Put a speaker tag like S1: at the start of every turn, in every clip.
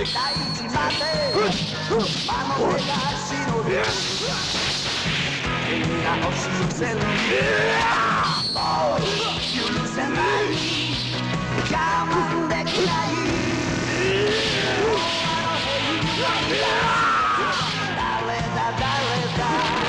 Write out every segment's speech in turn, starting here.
S1: 大地まで魔の手が忍ぶ君が押し寄せるもう許せない我慢できない誰だ誰だ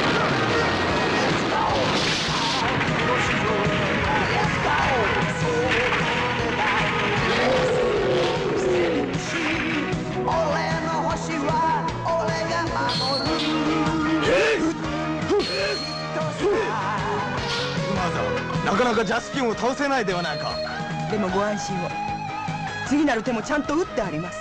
S2: なかなかジャスティンを倒せないではないか。
S3: でもご安心を。次なる手もちゃんと打ってあります。